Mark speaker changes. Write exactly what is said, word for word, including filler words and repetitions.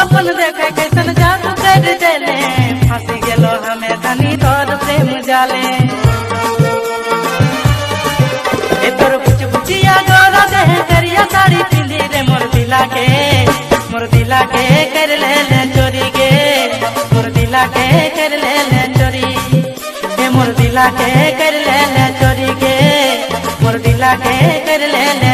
Speaker 1: अपन देखे कैसन जादू कर देले फांसी गेलो हमें धनी तोर प्रेम जाले ए तोर बुच बुचिया गोरा देह करिया साड़ी पिंदी रे मोर दिला के मोर दिला के कर ले ले चोरी गे मोर दिला के कर ले ले चोरी ए मोर दिला के कर ले ले चोरी गे मोर दिला के कर ले ले